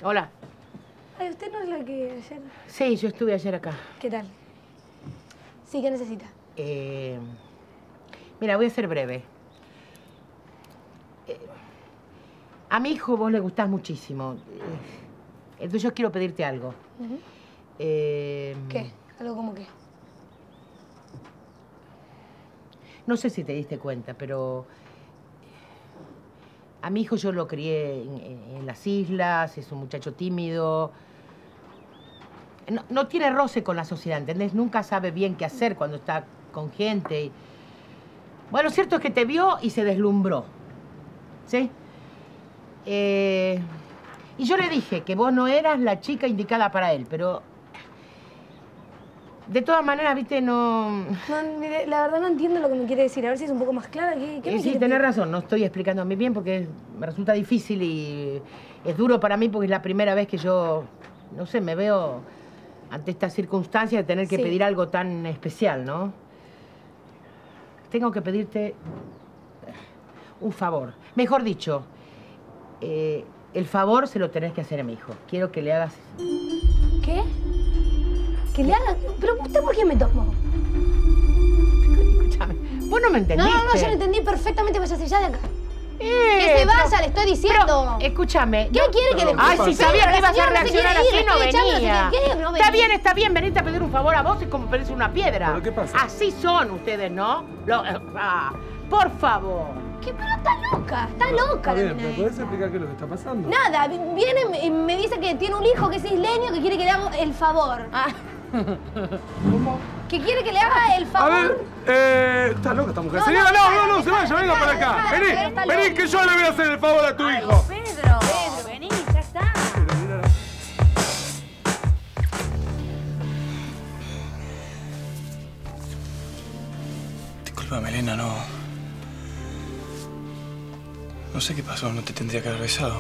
Hola. Ay, ¿usted no es la que ayer...? Sí, yo estuve ayer acá. ¿Qué tal? Sí, ¿qué necesita? Mira, voy a ser breve. A mi hijo vos le gustás muchísimo. Entonces yo quiero pedirte algo. ¿Qué? ¿Algo como qué? No sé si te diste cuenta, pero... A mi hijo yo lo crié en las islas, es un muchacho tímido. No tiene roce con la sociedad, ¿entendés? Nunca sabe bien qué hacer cuando está con gente. Bueno, lo cierto es que te vio y se deslumbró. ¿Sí? Y yo le dije que vos no eras la chica indicada para él, pero... De todas maneras, viste, no... No, mire, la verdad no entiendo lo que me quiere decir. A ver si es un poco más clara. ¿Qué me Sí, quiere tenés decir? razón. No estoy explicándome bien porque me resulta difícil y es duro para mí porque es la primera vez que yo, no sé, me veo ante esta circunstancia de tener que pedir algo tan especial, ¿no? Tengo que pedirte un favor. Mejor dicho, el favor se lo tenés que hacer a mi hijo. Quiero que le hagas... ¿Qué? ¿Que le haga? ¿Pero usted por qué me tomó? Escúchame, vos no me entendiste. No, yo lo entendí perfectamente. Váyase ya de acá. ¡Que se vaya, le estoy diciendo! Pero, escúchame. ¿Qué quiere que le Ay, si sabía que ibas a reaccionar así, no venía. Está bien, venirte a pedir un favor a vos es como pedirse una piedra. ¿Pero qué pasa? Así son ustedes, ¿no? Por favor. ¿Qué? Pero está loca, está loca. A ver, ¿me podés explicar qué es lo que está pasando? Nada, viene y me dice que tiene un hijo que es isleño que quiere que le haga el favor. ¿Cómo? Que quiere que le haga el favor. A ver, está loca esta mujer. Señora, no, se vaya, venga para acá. Vení, que yo le voy a hacer el favor a tu hijo. Pedro, vení, ya está. Disculpame, Elena, no sé qué pasó, no te tendría que haber besado.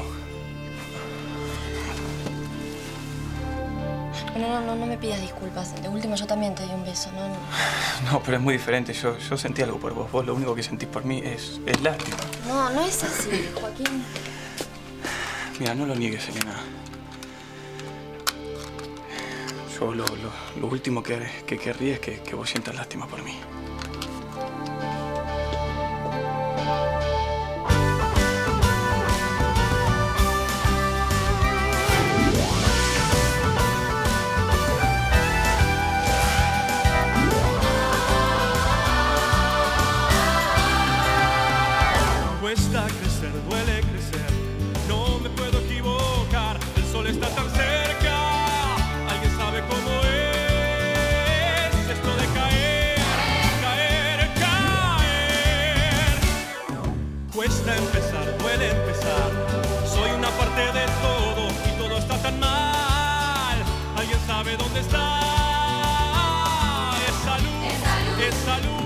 No me pidas disculpas. De último, yo también te di un beso, No, pero es muy diferente. Yo sentí algo por vos. Vos lo único que sentís por mí es lástima. No es así, Joaquín. Mira, no lo niegues, Elena. Yo lo último que querría es que vos sientas lástima por mí. Cuesta crecer, duele crecer, no me puedo equivocar, el sol está tan cerca, alguien sabe cómo es esto de caer, caer. Cuesta empezar, duele empezar, soy una parte de todo y todo está tan mal, alguien sabe dónde está, esa luz, esa luz.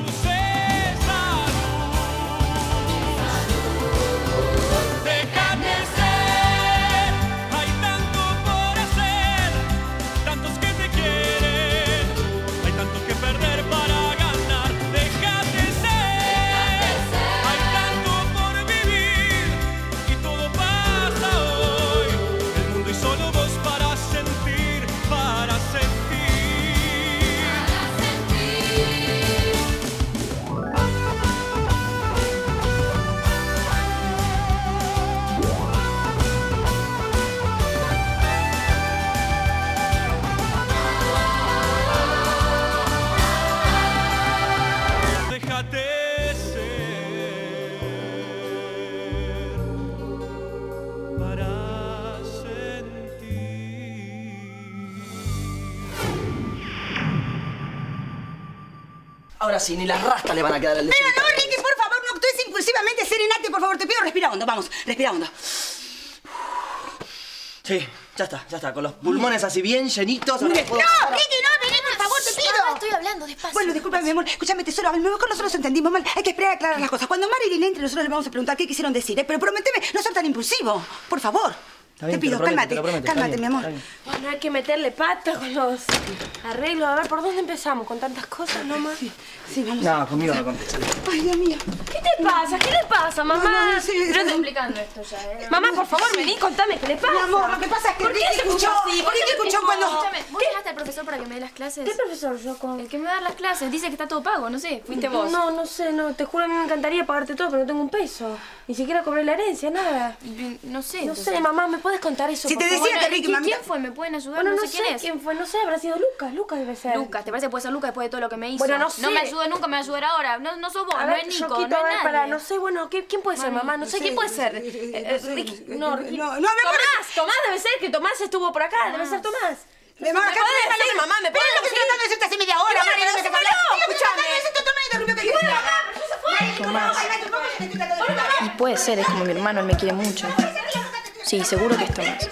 Ahora sí, ni las rastas le van a quedar al desierto. Pero no, Ricky, por favor, no actúes impulsivamente. Serenate, por favor, te pido, respira hondo. Vamos, respira hondo. Sí, ya está. Con los pulmones así bien llenitos. No, Ricky, no, vení, por favor, te pido. No, estoy hablando despacio. Bueno, discúlpame, mi amor. Escúchame, tesoro, a lo mejor nosotros entendimos mal. Hay que esperar a aclarar las cosas. Cuando Marilyn entre, nosotros le vamos a preguntar qué quisieron decir, ¿eh? Pero prométeme no ser tan impulsivo. Por favor. Te pido, cálmate, cálmate, mi amor. Bueno, hay que meterle pata con los arreglos. A ver, ¿por dónde empezamos? Con tantas cosas, ¿no, mamá? Sí, vamos. No, conmigo no contesta. Ay, Dios mío. ¿Qué te pasa? ¿Qué le pasa, mamá? No, pero está complicando esto ya, ¿eh? Mamá, por favor, vení, contame qué le pasa. Mi amor, lo que pasa es que Ricky escuchó. Ricky escuchó cuando... Escúchame, ¿vos llamaste al profesor para que me dé las clases? ¿Qué profesor, Yoko? El que me va a dar las clases. Dice que está todo pago, no sé. ¿Fuiste vos? No, no sé, no. Te juro, a mí me encantaría pagarte todo, pero no tengo un peso. Ni siquiera cobré la herencia, nada. No sé. No sé, mamá, ¿me puedes contar eso? Si te por favor? decía que Ricky, mamita... ¿Quién fue? ¿Me pueden ayudar? Bueno, no sé quién es. quién fue, no sé, habrá sido Lucas. Lucas debe ser. Lucas, ¿te parece que puede ser Lucas después de todo lo que me hizo? Bueno, no sé. No me ayuda nunca, me va a ayudar ahora. No sos vos, A no ver, es Nico, Yoquito, no a ver, es para, nadie. no sé, bueno, ¿quién puede ser, mamá? No sé, ¿quién puede ser? Ricky, no, Ricky. No, Tomás debe ser, que Tomás estuvo por acá, debe ser Tomás. Mi amor, acá puede decir, mamá, me puede lo que estoy tratando de decirte hace media hora, Mari, no me dejes hablar. Y puede ser, es como mi hermano, él me quiere mucho. Sí, seguro que es Tomás.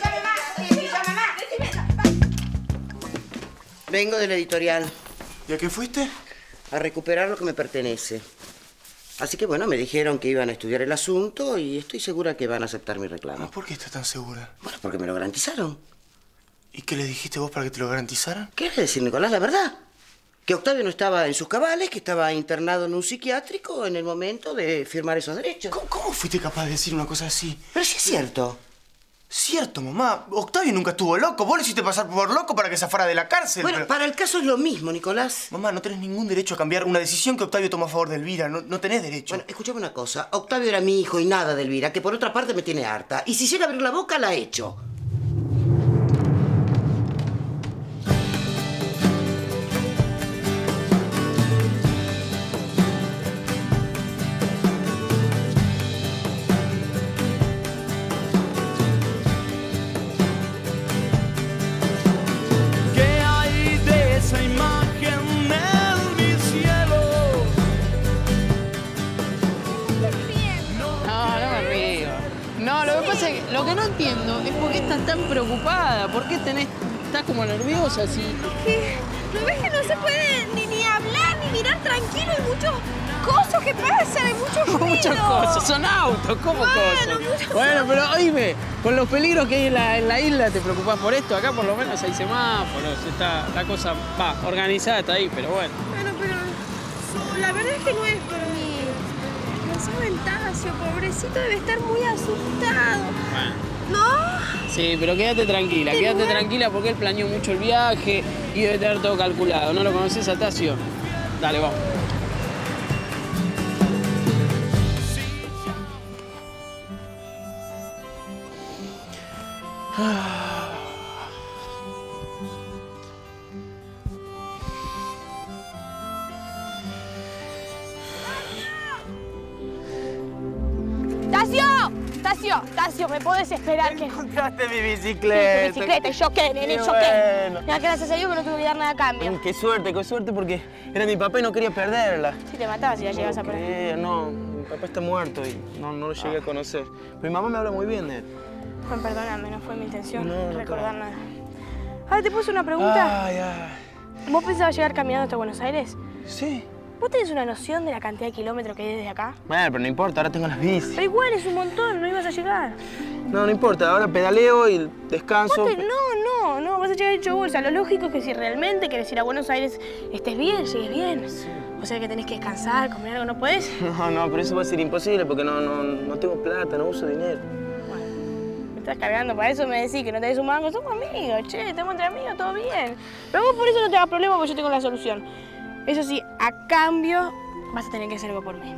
Vengo de la editorial. ¿Y a qué fuiste? A recuperar lo que me pertenece. Así que bueno, me dijeron que iban a estudiar el asunto y estoy segura que van a aceptar mi reclamo. ¿Por qué estás tan segura? Bueno, porque me lo garantizaron. ¿Y qué le dijiste vos para que te lo garantizaran? ¿Qué quiere decir, Nicolás? La verdad. Que Octavio no estaba en sus cabales, que estaba internado en un psiquiátrico en el momento de firmar esos derechos. ¿Cómo fuiste capaz de decir una cosa así? Pero sí es cierto. Cierto, mamá. Octavio nunca estuvo loco. Vos le hiciste pasar por loco para que se fuera de la cárcel. Bueno, pero... para el caso es lo mismo, Nicolás. Mamá, no tenés ningún derecho a cambiar una decisión que Octavio tomó a favor de Elvira. No tenés derecho. Bueno, escúchame una cosa. Octavio era mi hijo y nada de Elvira, que por otra parte me tiene harta. Y si llega a abrir la boca, la echo. Lo que no entiendo es por qué estás tan preocupada, por qué estás como nerviosa así. ¿Qué? ¿No ves que no se puede ni hablar, ni mirar tranquilo? Hay muchas cosas que pasan, hay mucho ruido. Muchas cosas, son autos, ¿cómo cosas? Bueno, pero oíme, con los peligros que hay en la isla, ¿te preocupás por esto? Acá por lo menos hay semáforos, está la cosa organizada, está ahí, pero bueno. Bueno, pero la verdad es que no es por mí. Pensaba en Tasio, pobrecito, debe estar muy asustado. Bueno. ¿No? Sí, pero quédate tranquila porque él planeó mucho el viaje y debe tener todo calculado. ¿No lo conoces a Tasio? Dale, vamos. Tasio, ¿me podés esperar? Encontraste mi bicicleta. Mi bicicleta, ¿y yo qué, nene? ¿Yo qué? Mira, gracias a Dios que no tuve que dar nada a cambio. Qué suerte porque era mi papá y no quería perderla. Si te matabas si la llegas a perder. No, mi papá está muerto y no lo llegué a conocer. Pero mi mamá me habla muy bien de él. Juan, perdóname, no fue mi intención recordar claro. nada. Ahora, ¿te puedo hacer una pregunta? Ay. ¿Vos pensabas llegar caminando hasta Buenos Aires? Sí. ¿Vos tenés una noción de la cantidad de kilómetros que hay desde acá? Bueno, pero no importa, ahora tengo las bicis. Pero igual es un montón, no ibas a llegar. No importa, ahora pedaleo y descanso. No, vas a llegar hecho bolsa. Lo lógico es que si realmente querés ir a Buenos Aires, estés bien, llegues bien. Sí. O sea que tenés que descansar, comer algo, ¿no podés? No, pero eso va a ser imposible porque no tengo plata, no uso dinero. Bueno, me estás cargando, para eso me decís que no tenés un mango. Somos amigos, che, estamos entre amigos, todo bien. Pero vos por eso no te hagas problema porque yo tengo la solución. Eso sí, a cambio vas a tener que hacer algo por mí.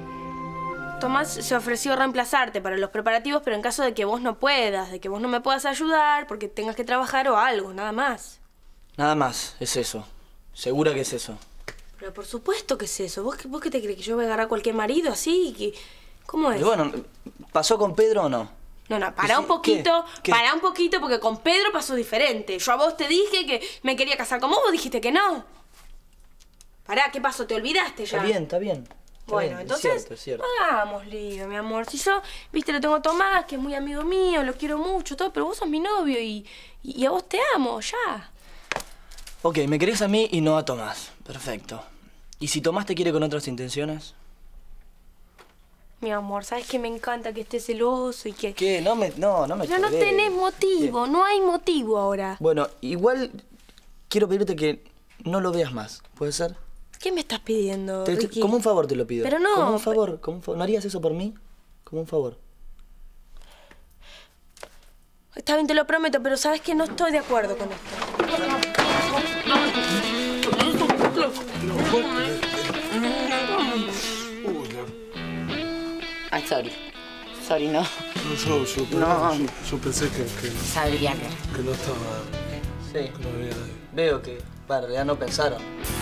Tomás se ofreció a reemplazarte para los preparativos, pero en caso de que vos no puedas, de que vos no me puedas ayudar, porque tengas que trabajar o algo, nada más. Nada más, es eso. ¿Segura que es eso? Pero por supuesto que es eso. ¿Vos qué te crees? ¿Que yo voy a agarrar a cualquier marido así? ¿Cómo es? Y bueno, ¿pasó con Pedro o no? No, pará un poquito, pará un poquito, porque con Pedro pasó diferente. Yo a vos te dije que me quería casar con vos dijiste que no. Pará, ¿qué pasó? ¿Te olvidaste ya? Está bien. Bueno, entonces, es cierto. hagamos lío, mi amor. Si yo, viste, lo tengo a Tomás, que es muy amigo mío, lo quiero mucho, todo, pero vos sos mi novio y a vos te amo, ya. Ok, me querés a mí y no a Tomás. Perfecto. ¿Y si Tomás te quiere con otras intenciones? Mi amor, sabes que me encanta que estés celoso y que... ¿Qué? No me Pero no querés. tenés motivo, no hay motivo ahora. Bueno, igual quiero pedirte que no lo veas más. ¿Puede ser? ¿Qué me estás pidiendo, Ricky? Como un favor te lo pido. Pero no. Como un favor, ¿No harías eso por mí? Como un favor. Está bien, te lo prometo, pero sabes que no estoy de acuerdo con esto. Ay, sorry. Sorry, no. Yo pensé que Sabría que... no estaba... Sí. Que no había nadie. Veo que, en realidad no pensaron.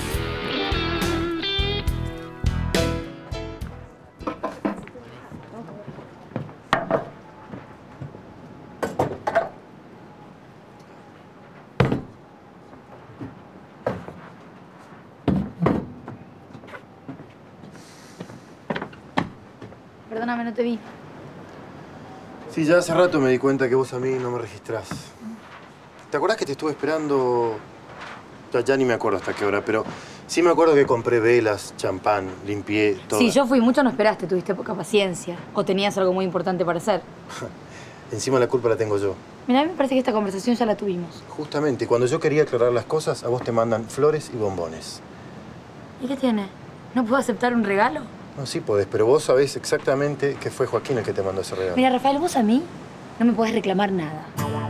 Perdóname, no te vi. Sí, ya hace rato me di cuenta que vos a mí no me registrás. ¿Te acordás que te estuve esperando? Ya ni me acuerdo hasta qué hora, pero sí me acuerdo que compré velas, champán, limpié, todo. Sí, yo fui mucho, no esperaste, tuviste poca paciencia. O tenías algo muy importante para hacer. Encima la culpa la tengo yo. Mira, a mí me parece que esta conversación ya la tuvimos. Justamente, cuando yo quería aclarar las cosas, a vos te mandan flores y bombones. ¿Y qué tiene? ¿No puedo aceptar un regalo? No, sí podés, pero vos sabés exactamente que fue Joaquín el que te mandó ese regalo. Mira, Rafael, vos a mí no me podés reclamar nada.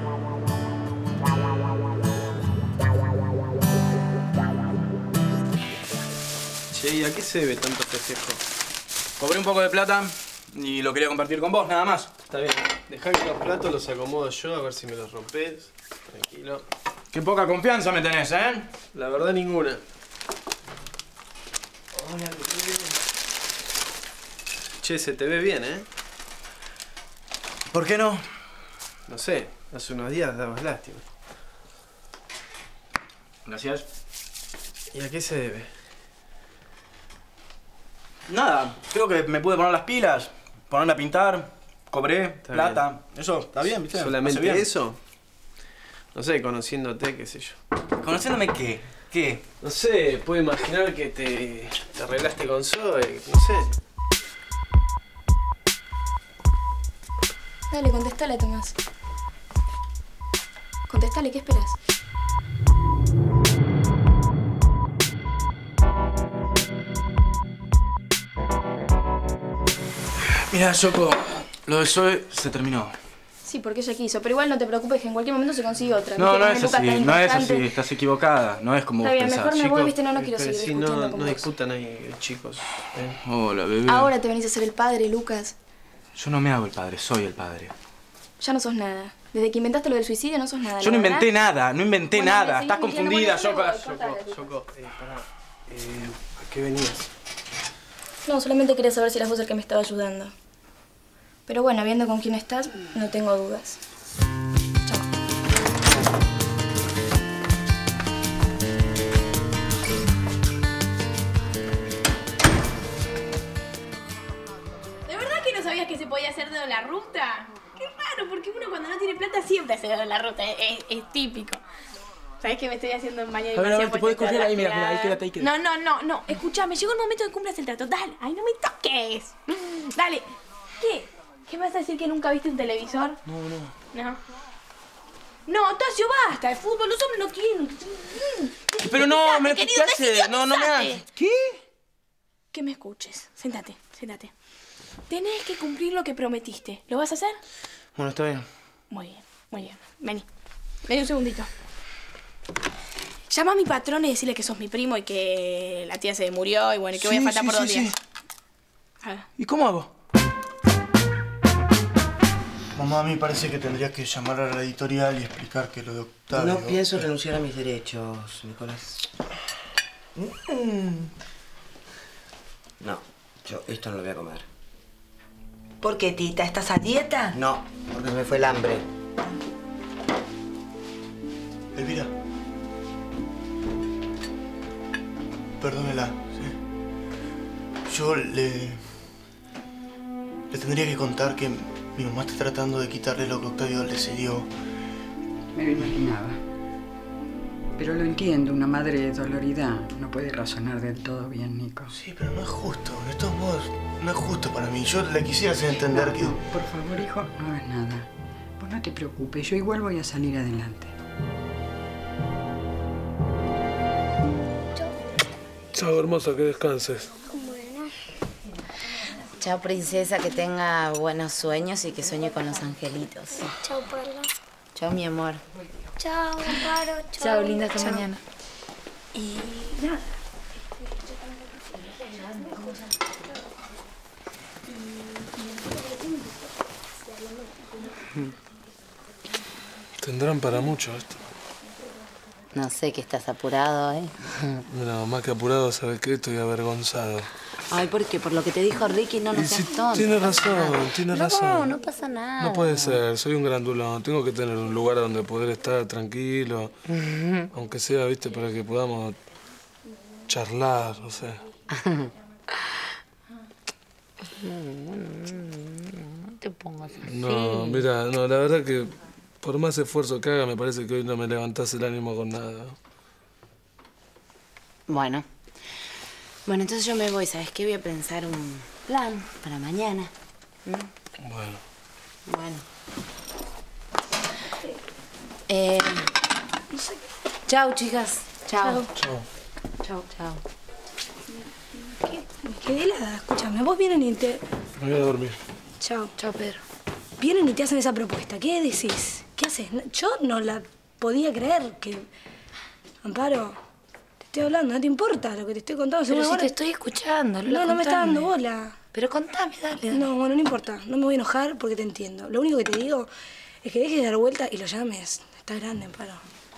Che, ¿y a qué se debe tanto festejo? Cobré un poco de plata y lo quería compartir con vos, nada más. Está bien. Dejá que los platos los acomodo yo, a ver si me los rompes. Tranquilo. Qué poca confianza me tenés, ¿eh? La verdad, ninguna. Che, se te ve bien, ¿eh? ¿Por qué no? No sé, hace unos días dabas lástima. Gracias. ¿Y a qué se debe? Nada, creo que me pude poner las pilas, ponerme a pintar, cobré Está plata. Eso, está bien, ¿viste? ¿Solamente Hace bien. eso? No sé, conociéndote, qué sé yo. ¿Conociéndome qué? ¿Qué? No sé, puedo imaginar que te arreglaste con Zoe, no sé. Dale, contestale, Tomás. Contestale, ¿qué esperas? Mira, Yoko, lo de Zoe se terminó. Sí, porque ella quiso, pero igual no te preocupes que en cualquier momento se consigue otra. No, no Viste, es Lucas así, tan no es importante. así, estás equivocada, no es como Está vos bien, pensás. mejor me voy, Chicos, viste, no quiero seguir Sí, discutiendo no con vos. discutan ahí, chicos. Hola, bebé. Ahora te venís a ser el padre, Lucas. Yo no me hago el padre, soy el padre. Ya no sos nada. Desde que inventaste lo del suicidio no sos nada. Yo no la inventé verdad. nada, no inventé Bueno, nada. me Estás seguís mintiendo, confundida, bueno, Yoko. yo me voy, Yoko, pará. ¿A qué venías? No, solamente quería saber si eras vos el que me estaba ayudando. Pero bueno, viendo con quién estás, no tengo dudas. ¿De verdad que no sabías que se podía hacer dedo en la ruta? Qué raro, porque uno cuando no tiene plata siempre hace dedo en la ruta. Es típico. ¿Sabés que me estoy haciendo un baño de A ver, te podés coger ahí, mira, ahí quédate, ahí quédate. No. Escuchame, llegó el momento de cumplas el trato. Dale, ay, no me toques. Dale. ¿Qué? ¿Qué me vas a decir que nunca viste un televisor? No. No, Tacio, basta. El fútbol, los hombres no quieren. Pero no, me querido, ¿qué haces? No me decidiote. hagas. ¿Qué? Que me escuches. Séntate. Tenés que cumplir lo que prometiste. ¿Lo vas a hacer? Bueno, está bien. Muy bien. Vení un segundito. Llama a mi patrón y decirle que sos mi primo y que la tía se murió y bueno, que voy a faltar por 2 días. A ver. ¿Y cómo hago? Mamá, a mí parece que tendrías que llamar a la editorial y explicar que lo de Octavio... No pienso renunciar a mis derechos, Nicolás. No, yo esto no lo voy a comer. ¿Por qué, tita? ¿Estás a dieta? No, porque me fue el hambre. Elvira. Perdónela, ¿sí? Yo le tendría que contar que mi mamá está tratando de quitarle lo que Octavio le cedió. Me lo imaginaba. Pero lo entiendo, una madre dolorida no puede razonar del todo bien, Nico. Sí, pero no es justo. De todos modos, no es justo para mí. Yo le quisiera hacer entender que... Por favor, hijo, no hagas nada. Vos no te preocupes, yo igual voy a salir adelante. Chao, hermosa, que descanses. Chao, princesa, que tenga buenos sueños y que sueñe con los angelitos. Chao, Perla. Chao, mi amor. Chao, Amparo. Chao, linda, hasta mañana. Y nada. Tendrán para mucho esto. No sé, que estás apurado, ¿eh? Mira, más que apurado, ¿sabes qué? Estoy avergonzado. Ay, ¿por qué? Por lo que te dijo Ricky, no seas tonto. Tiene razón, tiene razón. No pasa nada. No puede ser, soy un grandulón. Tengo que tener un lugar donde poder estar tranquilo. Aunque sea, viste, para que podamos charlar, no sé. No te pongas así. No, mira, no, la verdad que por más esfuerzo que haga, me parece que hoy no me levantás el ánimo con nada. Bueno. Bueno, entonces yo me voy, ¿sabes qué? Voy a pensar un plan para mañana. Bueno. Bueno. Chao, chicas. Chao. Chao. Chao. Me quedé helada, escúchame. Vos vienen y te... Me voy a dormir. Chao. Chao, Pedro. Vienen y te hacen esa propuesta. ¿Qué decís? ¿Qué haces? Yo no la podía creer que... Amparo, te estoy hablando, no te importa lo que te estoy contando. Pero si te estoy escuchando, Lola, No me está contame. dando bola. Pero contame, dale. No, bueno, no importa. No me voy a enojar porque te entiendo. Lo único que te digo es que dejes de dar vuelta y lo llames. Está grande, Amparo.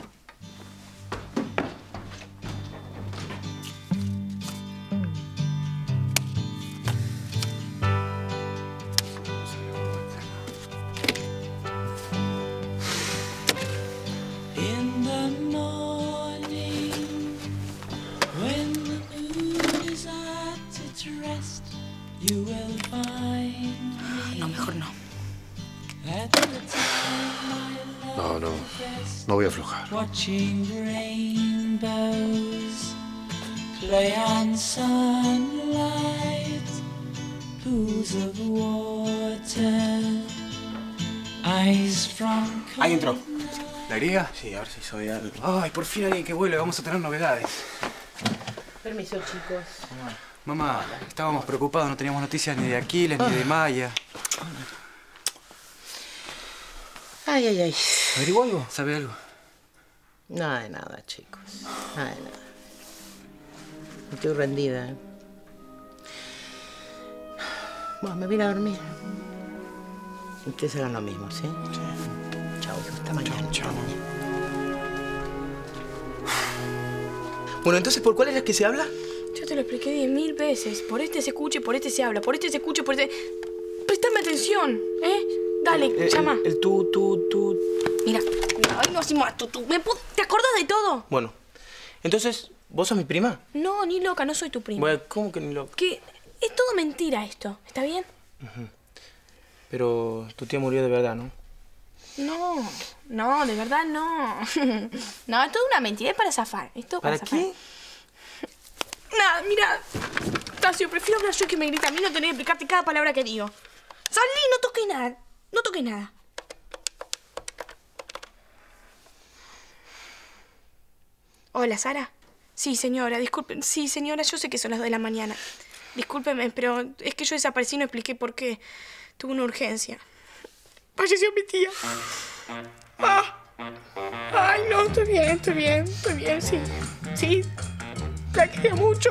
In the morning, when the moon is at its rest, you will find me. No, mejor no. At the time I No, no. No voy a aflojar. watching rainbows play on sunlight, pools of water, ice from Ahí entró. ¿La griega? Sí, a ver si soy algo. Ay, por fin alguien que vuelve. Vamos a tener novedades. Permiso, chicos. Mamá, estábamos preocupados. No teníamos noticias ni de Aquiles ni de Maya. Ay. ¿Averiguó algo? ¿Sabe algo? Nada de nada, chicos. Nada de nada. Estoy rendida, ¿eh? Bueno, me voy a ir a dormir. Ustedes hagan lo mismo, ¿sí? Sí. Chao, hijo. Hasta mañana. Chao. Bueno, entonces, ¿por cuál es la que se habla? Yo te lo expliqué 10.000 veces. Por este se escucha y por este se habla. Por este se escucha y por este... Prestame atención, ¿eh? Dale, llama. El tú. Mira, ay, no hacemos tú. ¿Te acordás de todo? Bueno, entonces, ¿vos sos mi prima? No, ni loca, no soy tu prima. Bueno, ¿cómo que ni loco? Que es todo mentira esto, ¿está bien? Pero tu tía murió de verdad, ¿no? No, de verdad no. No, es toda una mentira, es para zafar. Esto ¿Para zafar. qué? Nada, mira. Tasio, prefiero hablar yo que me grita a mí, no tener que explicarte cada palabra que digo. Salí, no toques nada. No toques nada. Hola, Sara. Sí, señora, disculpen. Sí, señora, yo sé que son las 2 de la mañana. Discúlpeme, pero es que yo desaparecí y no expliqué por qué. Tuve una urgencia. Falleció mi tía. Ay, no, estoy bien, sí. Sí, la quería mucho.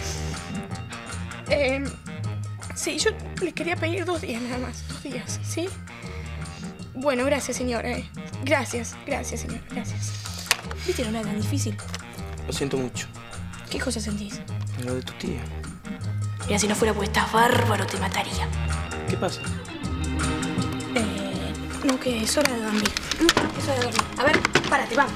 Sí, yo le quería pedir 2 días nada más. 2 días, ¿sí? Bueno, gracias, señora. Gracias, señora, gracias. ¿Viste? No era tan difícil. Lo siento mucho. ¿Qué cosa sentís? Lo de tu tía. Mira, si no fuera porque estás bárbaro, te mataría. ¿Qué pasa? No, que es hora de dormir. Es hora de dormir. A ver, párate, va.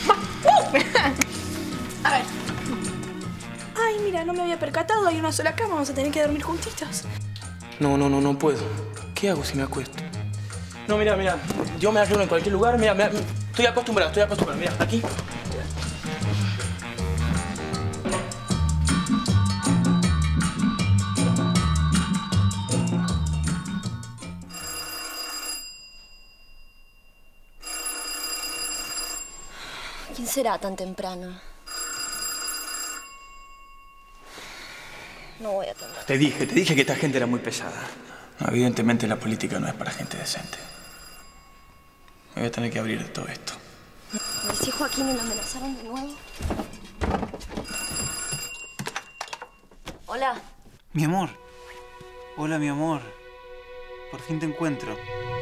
A ver. Ay, mira, no me había percatado. Hay una sola cama, vamos a tener que dormir juntitos. No puedo. ¿Qué hago si me acuesto? No, mira. Yo me arreglo en cualquier lugar. Mira. Estoy acostumbrado. Mira, aquí. será tan temprano? No voy a atender. Te dije que esta gente era muy pesada. No, evidentemente la política no es para gente decente. Me voy a tener que abrir de todo esto. ¿Me decís, Joaquín, me lo amenazaron de nuevo? Hola. Mi amor. Hola, mi amor. Por fin te encuentro.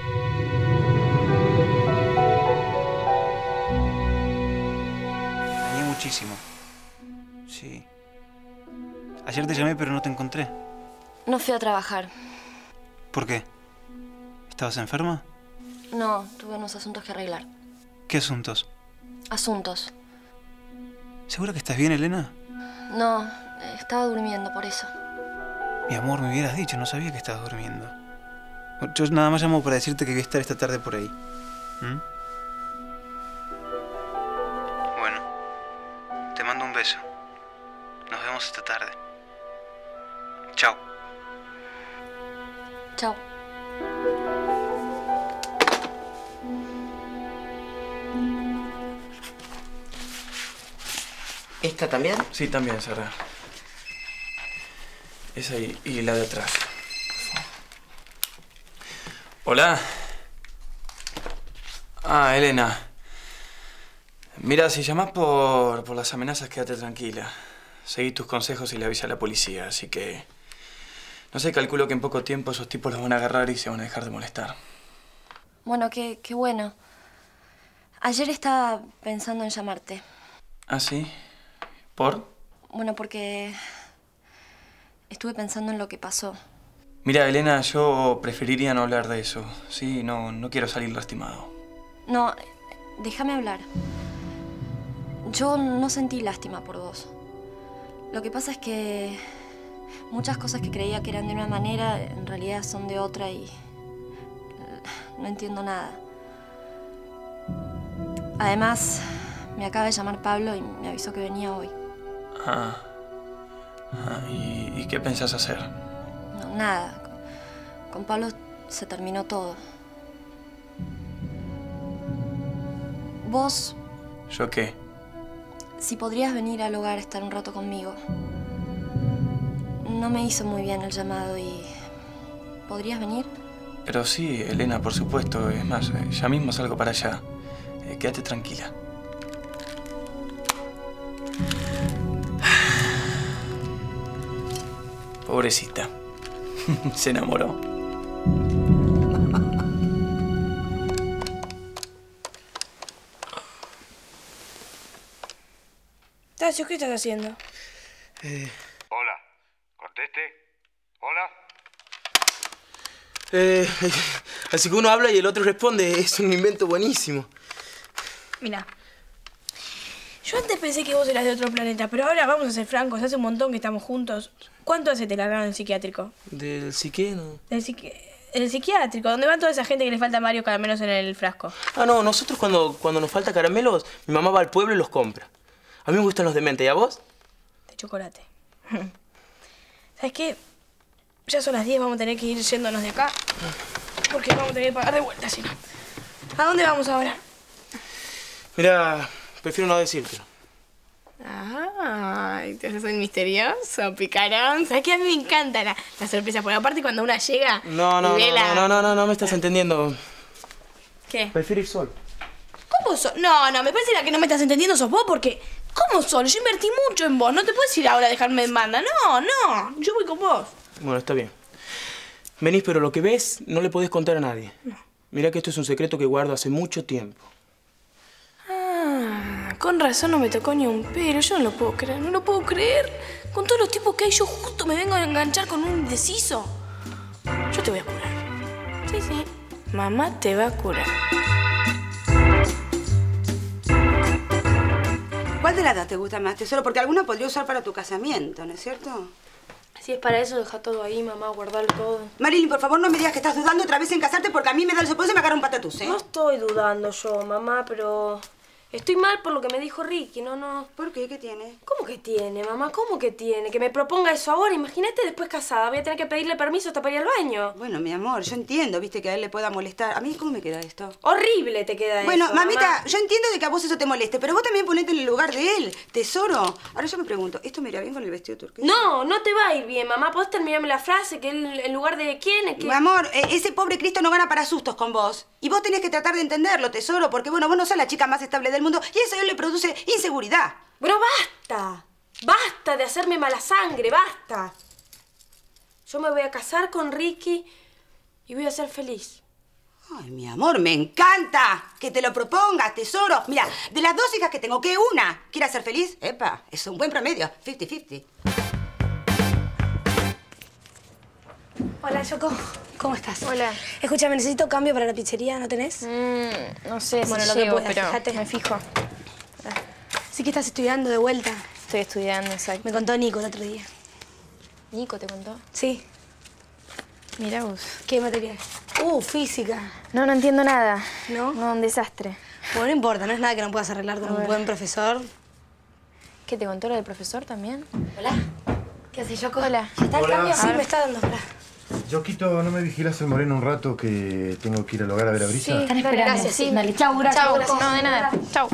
Extrañé muchísimo. Sí. Ayer te llamé, pero no te encontré. No fui a trabajar. ¿Por qué? ¿Estabas enferma? No, tuve unos asuntos que arreglar. ¿Qué asuntos? Asuntos. ¿Segura que estás bien, Elena? No, estaba durmiendo, por eso. Mi amor, me hubieras dicho, no sabía que estabas durmiendo. Yo nada más llamo para decirte que voy a estar esta tarde por ahí. ¿Mm? Bueno, te mando un beso. Nos vemos esta tarde. Chao. Chao. ¿Esta también? Sí, también, Sara. Esa y la de atrás. Hola. Ah, Elena. Mira, si llamás por las amenazas, quédate tranquila. Seguí tus consejos y le avisa a la policía, así que... No sé, calculo que en poco tiempo esos tipos los van a agarrar y se van a dejar de molestar. Bueno, qué bueno. Ayer estaba pensando en llamarte. ¿Ah, sí? ¿Por? Bueno, porque... estuve pensando en lo que pasó. Mira, Elena, yo preferiría no hablar de eso. Sí, no quiero salir lastimado. No, déjame hablar. Yo no sentí lástima por vos. Lo que pasa es que muchas cosas que creía que eran de una manera, en realidad son de otra y no entiendo nada. Además, me acaba de llamar Pablo y me avisó que venía hoy. ¿Y qué pensás hacer? No, nada. Con Pablo se terminó todo. Vos, ¿Yo qué? si podrías venir al hogar a estar un rato conmigo. No me hizo muy bien el llamado y... ¿podrías venir? Pero sí, Elena, por supuesto. Es más, ya mismo salgo para allá. Quédate tranquila. Pobrecita. Se enamoró. Tasio, ¿qué estás haciendo? Hola. ¿Conteste? Hola. Así que uno habla y el otro responde. Es un invento buenísimo. Mira. Yo antes pensé que vos eras de otro planeta, pero ahora vamos a ser francos. Hace un montón que estamos juntos. ¿Cuánto hace te largaron del psiquiátrico? ¿Del psiqué, no? El psiquiátrico, donde va toda esa gente que le falta varios caramelos en el frasco. Ah, no, nosotros cuando nos falta caramelos, mi mamá va al pueblo y los compra. A mí me gustan los de menta, ¿y a vos? De chocolate. ¿Sabes qué? Ya son las 10, vamos a tener que ir yéndonos de acá. Porque vamos a tener que pagar de vuelta, si no. ¿A dónde vamos ahora? Mira, prefiero no decírtelo. Ay, te haces un misterioso, picarón. ¿Sabes qué? A mí me encanta la sorpresa. Porque aparte cuando una llega... No me estás entendiendo. ¿Qué? Prefiero ir solo. ¿Cómo solo? No, me parece la que no me estás entendiendo sos vos porque... ¿Cómo solo? Yo invertí mucho en vos. No te puedes ir ahora a dejarme en banda. No. Yo voy con vos. Bueno, está bien. Venís, pero lo que ves no le podés contar a nadie. No. Mirá que esto es un secreto que guardo hace mucho tiempo. Con razón no me tocó ni un pero. Yo no lo puedo creer. No lo puedo creer. Con todos los tipos que hay, yo justo me vengo a enganchar con un indeciso. Yo te voy a curar. Sí. Mamá te va a curar. ¿Cuál de las dos te gusta más, tesoro? Porque alguna podría usar para tu casamiento, ¿no es cierto? Si es para eso, deja todo ahí, mamá, guardarlo todo. Marilyn, por favor, no me digas que estás dudando otra vez en casarte porque a mí me da el sopor y se me agarra un patatús, ¿eh? No estoy dudando yo, mamá, pero Estoy mal por lo que me dijo Ricky, no. ¿Por qué? ¿Qué tiene? ¿Cómo que tiene, mamá? ¿Cómo que tiene? Que me proponga eso ahora. Imagínate después casada. Voy a tener que pedirle permiso hasta para ir al baño. Bueno, mi amor, yo entiendo, viste, que a él le pueda molestar. ¿A mí cómo me queda esto? Horrible te queda bueno, eso, mamita, mamá. yo entiendo de que a vos eso te moleste, pero vos también ponete en el lugar de él, tesoro. Ahora yo me pregunto, ¿esto me irá bien con el vestido turquesa? No, no te va a ir bien, mamá. ¿Podés terminarme la frase? Que él, en lugar de quién es que... Mi amor, ese pobre Cristo no gana para sustos con vos. Y vos tenés que tratar de entenderlo, tesoro, porque bueno, vos no sos la chica más estable del mundo y eso a él le produce inseguridad. Pero basta. Basta de hacerme mala sangre, basta. Yo me voy a casar con Ricky y voy a ser feliz. Ay, mi amor, me encanta que te lo propongas, tesoro. Mira, de las 2 hijas que tengo, ¿qué una quiera ser feliz? Epa, es un buen promedio, 50-50. Hola, Yoko. ¿Cómo estás? Hola. Escúchame, necesito cambio para la pizzería, ¿no tenés? No sé bueno, si lo llego, que puedas, pero fíjate. me fijo. Sí que estás estudiando de vuelta. Estoy estudiando, exacto. Me contó Nico el otro día. ¿Nico te contó? Sí. Mira vos. ¿Qué materia es? Física. No entiendo nada. ¿No? No, un desastre. Bueno, no importa, no es nada que no puedas arreglar con un buen profesor. ¿Qué te contó lo del profesor también? Hola. ¿Qué haces, Yoko? Hola. ¿Ya está el Hola. cambio? Sí, A ver. me está dando. Pará. Yoquito, ¿no me vigilas el moreno un rato que tengo que ir al hogar a ver a Brisa? Sí, están esperando. Gracias, sí. Dale, chau, gracias. Chau, Gracias. no, de nada. Chau.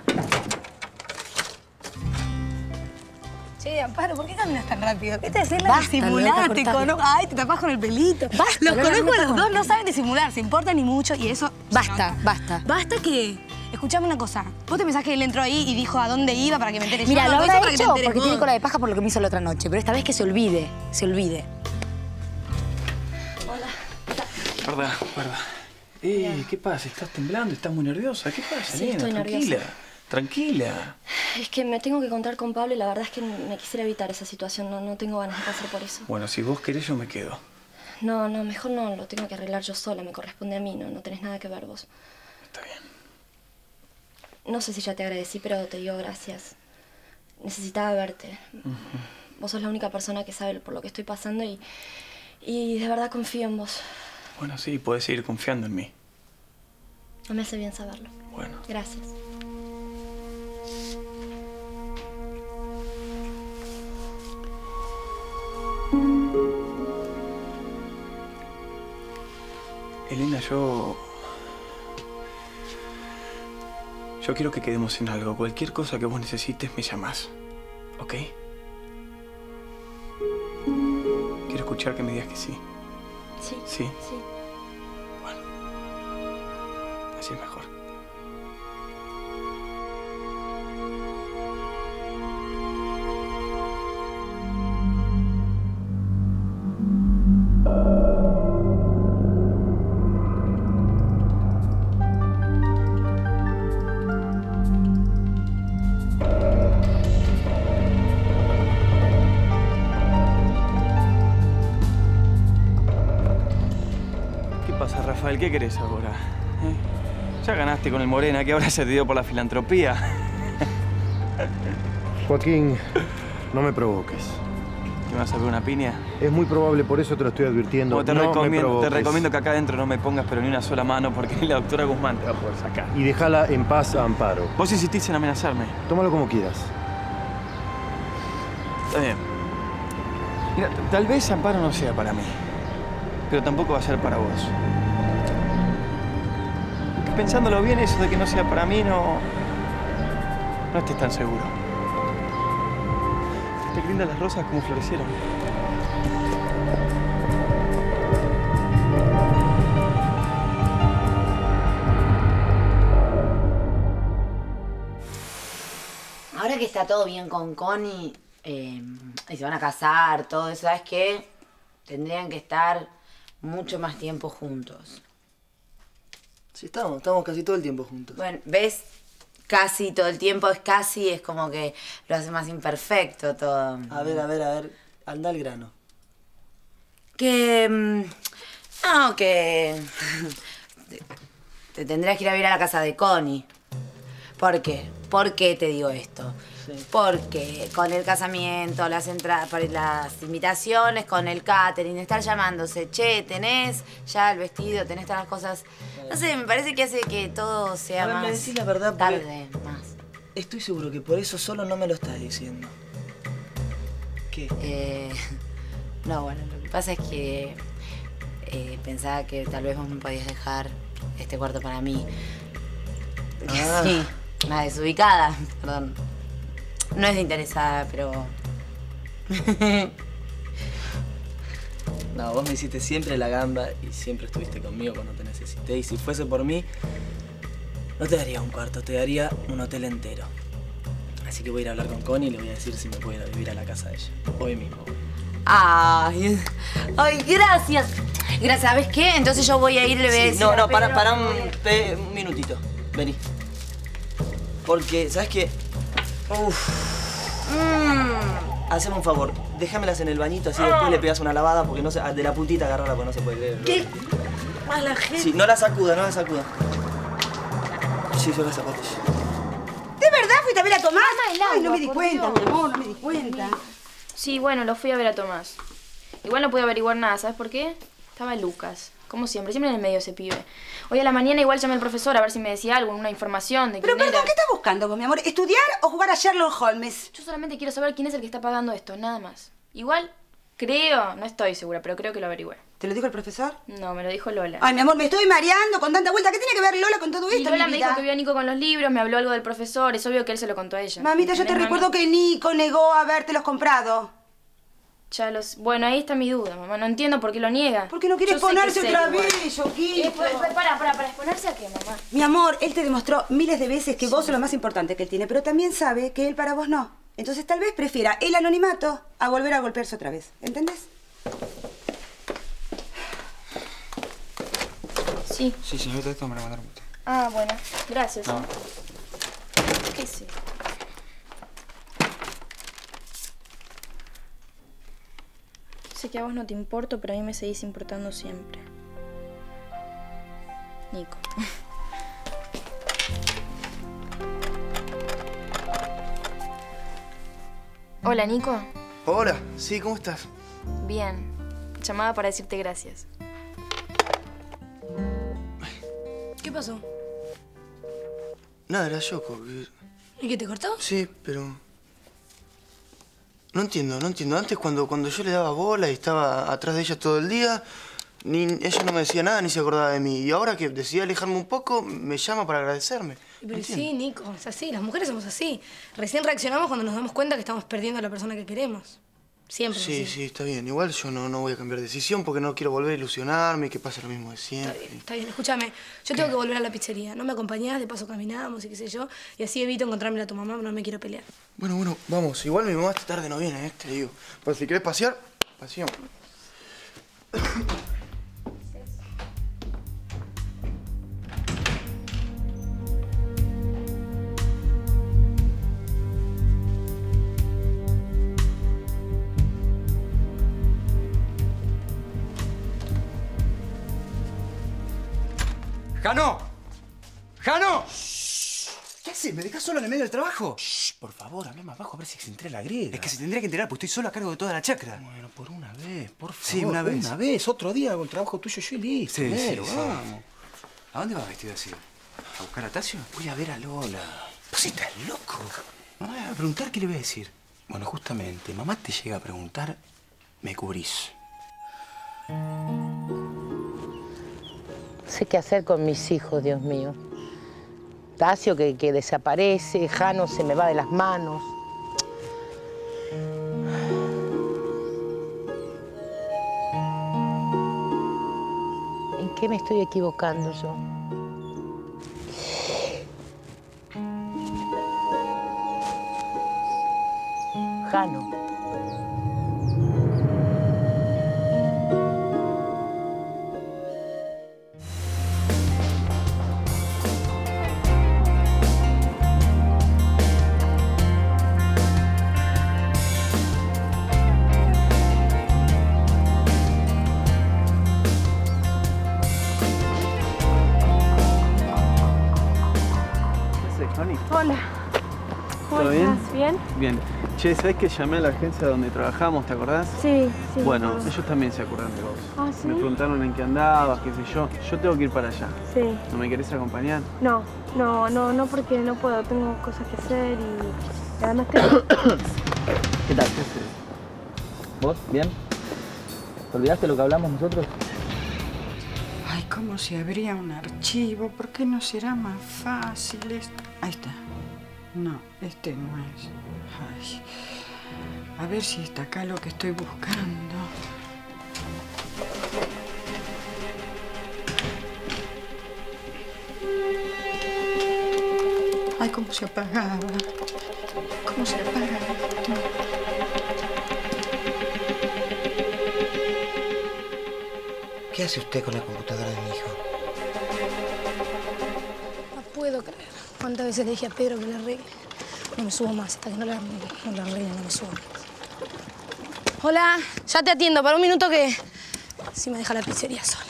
Che, Amparo, ¿por qué caminas tan rápido? ¿Qué te haces la Basta, disimular? loca, Te cortale. conozco. Ay, te tapás con el pelito. Basta, Los Lola, conozco no a te los dos, conozco. no saben disimular, se importan ni mucho y eso... Basta, basta. ¿Basta qué? Escuchame una cosa. ¿Vos te pensás que él entró ahí y dijo a dónde iba para que me entere Mira, yo? lo No, eso habrá para que te hecho enteres porque vos. tiene cola de paja por lo que me hizo la otra noche. Pero esta vez que se olvide, se olvide. Guarda. ¿Qué pasa? ¿Estás temblando? ¿Estás muy nerviosa? ¿Qué pasa, Sí, nena? estoy Tranquila. nerviosa. Tranquila. Es que me tengo que encontrar con Pablo y la verdad es que me quisiera evitar esa situación. No tengo ganas de pasar por eso. Bueno, si vos querés, yo me quedo. No, mejor no. Lo tengo que arreglar yo sola. Me corresponde a mí. No tenés nada que ver vos. Está bien. No sé si ya te agradecí, pero te digo gracias. Necesitaba verte. Vos sos la única persona que sabe por lo que estoy pasando y de verdad confío en vos. Bueno, sí, puedes seguir confiando en mí. No me hace bien saberlo. Bueno. Gracias. Elena, yo quiero que quedemos en algo. Cualquier cosa que vos necesites, me llamás. ¿Ok? Quiero escuchar que me digas que sí. Sí. ¿Sí? Sí. Así es mejor. ¿Qué pasa, Rafael? ¿Qué querés ahora? Ya ganaste con el Morena, que ahora se te dio por la filantropía. Joaquín, no me provoques. ¿Te vas a ver una piña? Es muy probable, por eso te lo estoy advirtiendo. No, te me recomiendo provoques. que acá adentro no me pongas pero ni una sola mano porque ni la doctora Guzmán te va a poder sacar. Y déjala en paz a Amparo. Vos insistís en amenazarme. Tómalo como quieras. Está bien. Mira, tal vez Amparo no sea para mí, pero tampoco va a ser para vos. Pensándolo bien, eso de que no sea para mí, no estés tan seguro. ¿Viste qué lindas las rosas como florecieron? Ahora que está todo bien con Connie y se van a casar, todo eso, ¿sabes qué? Tendrían que estar mucho más tiempo juntos. Sí, estamos casi todo el tiempo juntos. Bueno, ¿ves? Casi todo el tiempo es como que lo hace más imperfecto todo. A ver, anda al grano. Que... no, que... te tendrías que ir a vivir a la casa de Connie. ¿Por qué? ¿Por qué te digo esto? Porque con el casamiento, las entradas, las invitaciones, con el catering, estar llamándose, che, tenés ya el vestido, tenés todas las cosas. No sé, me parece que hace que todo sea más. Me decís la verdad, tarde, más. Estoy seguro que por eso solo no me lo estás diciendo. ¿Qué? No, bueno, lo que pasa es que pensaba que tal vez vos me podías dejar este cuarto para mí. Ah. Sí, una desubicada, perdón. No es de interesada, pero... No, vos me hiciste siempre la gamba y siempre estuviste conmigo cuando te necesité. Y si fuese por mí, no te daría un cuarto, te daría un hotel entero. Así que voy a ir a hablar con Connie y le voy a decir si me puede ir a vivir a la casa de ella. Hoy mismo. Ay, gracias. Gracias, ¿sabes qué? Entonces yo voy a ir y le voy a decir... No, para un minutito. Vení. Porque, ¿sabes qué? Haceme un favor, déjamelas en el bañito, así después le pegas una lavada, porque no sé, de la puntita agarrarla, porque no se puede creer. ¿Qué? Mala gente. Sí, no la sacuda, no la sacuda. Sí, yo las zapatillas. ¿De verdad fuiste a ver a Tomás? Ay, no me di cuenta, mi amor, no me di cuenta. Sí, bueno, lo fui a ver a Tomás. Igual no pude averiguar nada, ¿sabes por qué? Estaba Lucas. Como siempre en el medio ese pibe. Hoy a la mañana igual llamé al profesor a ver si me decía algo, una información de quién Pero perdón, era. ¿qué estás buscando vos, mi amor? ¿Estudiar o jugar a Sherlock Holmes? Yo solamente quiero saber quién es el que está pagando esto, nada más. Igual, creo, no estoy segura, pero creo que lo averigüé. ¿Te lo dijo el profesor? No, me lo dijo Lola. Ay, mi amor, me estoy mareando con tanta vuelta. ¿Qué tiene que ver Lola con todo esto, Y Lola mi me vida? dijo que vio a Nico con los libros, me habló algo del profesor, es obvio que él se lo contó a ella. Mamita, yo te ¿Entendés, recuerdo que Nico negó habértelos comprado. Bueno, ahí está mi duda, mamá. No entiendo por qué lo niega. Porque no quiere Yo sé que exponerse sé otra igual. vez, Yoquito. ¿Para exponerse a qué, mamá? Mi amor, él te demostró miles de veces que vos sos lo más importante que él tiene, pero también sabe que él para vos no. Entonces tal vez prefiera el anonimato a volver a golpearse otra vez. ¿Entendés? Sí. Sí, señorita, esto me lo mandaron usted. Ah, bueno. Gracias. No. ¿Qué sé? Sé que a vos no te importo, pero a mí me seguís importando siempre. Nico. Hola, Nico. Hola, sí, ¿cómo estás? Bien. Llamaba para decirte gracias. ¿Qué pasó? Nada, era Yoko. ¿Y qué te cortó? Sí, pero... No entiendo. Antes cuando yo le daba bola y estaba atrás de ella todo el día, ella no me decía nada ni se acordaba de mí. Y ahora que decidí alejarme un poco, me llama para agradecerme. Pero sí, Nico, es así. Las mujeres somos así. Recién reaccionamos cuando nos damos cuenta que estamos perdiendo a la persona que queremos. Siempre. Sí, sí, está bien. Igual yo no voy a cambiar de decisión porque no quiero volver a ilusionarme y que pase lo mismo de siempre. Está bien, escúchame. Yo tengo que volver a la pizzería. No me acompañás, de paso caminamos y qué sé yo. Y así evito encontrarme a tu mamá, no me quiero pelear. Bueno, vamos. Igual mi mamá esta tarde no viene, te digo. Pues si querés pasear, paseamos. ¡Jano! ¡Jano! ¿Qué haces? ¿Me dejás solo en el medio del trabajo? Shh, por favor, habla más bajo a ver si se entera la griega. Es que se tendría que enterar, porque estoy solo a cargo de toda la chacra. Bueno, por una vez, por favor. Sí, una vez. Una vez, otro día hago el trabajo tuyo yo y listo. Sí, Primero, sí. vamos. ¿A dónde vas vestido así? ¿A buscar a Tasio? Voy a ver a Lola. Pues estás loco. Mamá me va a preguntar qué le voy a decir. Bueno, justamente, mamá te llega a preguntar, me cubrís. Sé qué hacer con mis hijos, Dios mío. Tasio que desaparece, Jano se me va de las manos. ¿En qué me estoy equivocando yo? Jano. Hola. ¿Cómo ¿Todo bien? estás? ¿Bien? Bien. Che, ¿sabés que llamé a la agencia donde trabajamos, te acordás? Sí, sí. Bueno, ellos también se acuerdan de vos. ¿Ah, sí? Me preguntaron en qué andabas, qué sé yo. Yo tengo que ir para allá. Sí. ¿No me querés acompañar? No, porque no puedo. Tengo cosas que hacer y además tengo... ¿Qué tal? ¿Qué haces? ¿Vos? ¿Bien? ¿Te olvidaste lo que hablamos nosotros? Ay, ¿cómo se abría un archivo? ¿Por qué no será más fácil esto? Ahí está. No, este no es. Ay. A ver si está acá lo que estoy buscando. Ay, ¿cómo se apagaba? ¿Cómo se apaga esto? ¿Qué hace usted con la computadora de mi hijo? No puedo creer. ¿Cuántas veces le dije a Pedro que le arregle? No me subo más. Hasta que no le arregle, no me subo más. Hola, ya te atiendo. Para un minuto que... Si me deja la pizzería sola.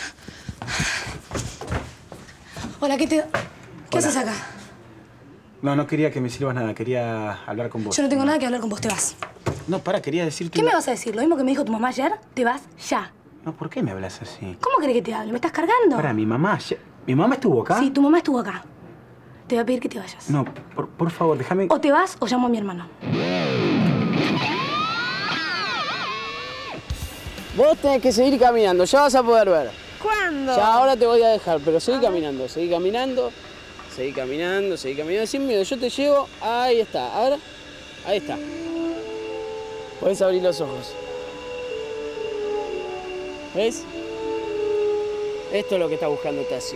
Hola, ¿qué haces acá? No quería que me sirvas nada. Quería hablar con vos. Yo no tengo nada que hablar con vos. Te vas. No, quería decirte... ¿Qué me vas a decir? ¿Lo mismo que me dijo tu mamá ayer? Te vas ya. No, ¿por qué me hablas así? ¿Cómo querés que te hable? ¿Me estás cargando? Mi mamá... ¿Mi mamá estuvo acá? Sí, tu mamá estuvo acá. Te voy a pedir que te vayas. No, por favor, déjame... O te vas o llamo a mi hermano. Vos tenés que seguir caminando, ya vas a poder ver. ¿Cuándo? Ya ahora te voy a dejar, pero seguí caminando, seguí caminando. Seguí caminando, sin miedo. Yo te llevo, ahí está, ahora, ahí está. Podés abrir los ojos. ¿Ves? Esto es lo que está buscando Tasio.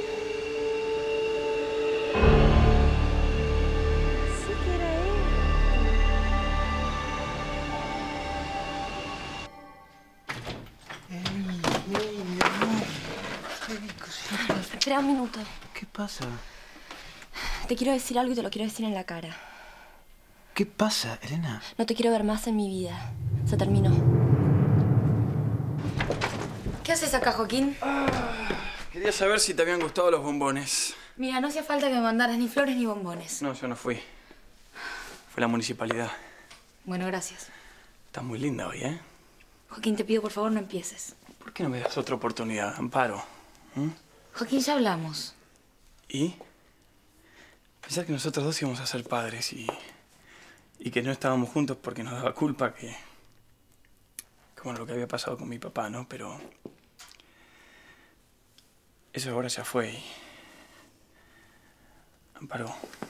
Espera un minuto. ¿Qué pasa? Te quiero decir algo y te lo quiero decir en la cara. ¿Qué pasa, Elena? No te quiero ver más en mi vida. Se terminó. ¿Qué haces acá, Joaquín? Quería saber si te habían gustado los bombones. Mira, no hacía falta que me mandaras ni flores ni bombones. No, yo no fui. Fue la municipalidad. Bueno, gracias. Estás muy linda hoy, ¿eh? Joaquín, te pido por favor no empieces. ¿Por qué no me das otra oportunidad, Amparo? Joaquín, ya hablamos. ¿Y? Pensar que nosotros dos íbamos a ser padres y que no estábamos juntos porque nos daba culpa que bueno, lo que había pasado con mi papá, ¿no? Pero eso ahora ya fue y... Amparo,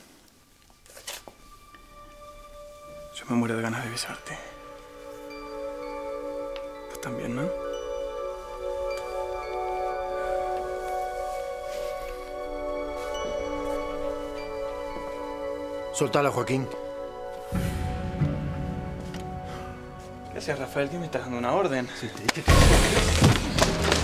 yo me muero de ganas de besarte. Vos también, ¿no? Soltala, Joaquín. ¿Qué haces, Rafael? ¿Qué me estás dando una orden? Sí, te dije que...